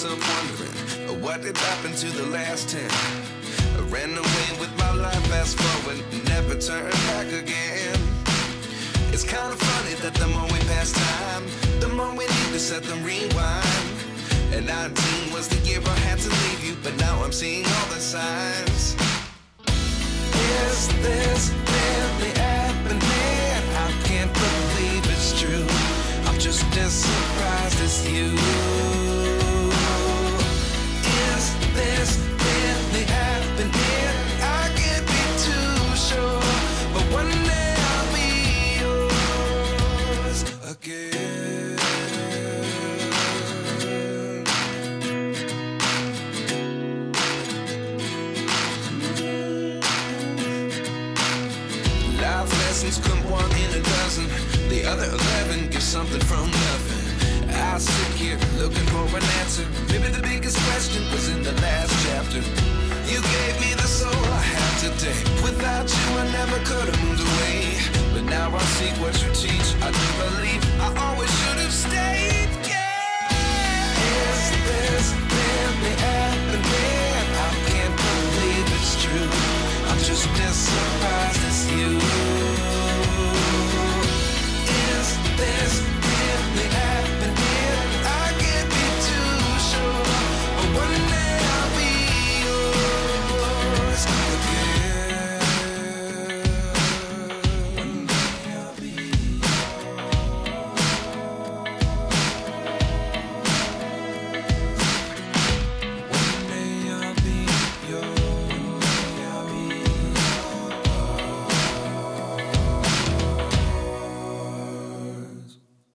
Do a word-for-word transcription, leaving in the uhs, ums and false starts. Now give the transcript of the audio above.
myself wondering, uh, what did happen to the last ten? I ran away with my life, fast forward, never turn back again. It's kind of funny that the more we pass time, the more we need to set them rewind. And nineteen was the year I had to leave you, but now I'm seeing all the signs. Is this really happening? I can't believe it's true. I'm just as surprised as you. Is this really happening? I can't be too sure, but one day I'll be yours again. Life lessons come one in a dozen. The other eleven get something from nothing. I sit here looking for an answer. Maybe the biggest question was in the last chapter. You gave me the soul I have today. Without you I never could have moved away. But now I see what you teach. I do believe I always should have stayed. Yeah. Is this really happening? I can't believe it's true. I'm just as surprised as you.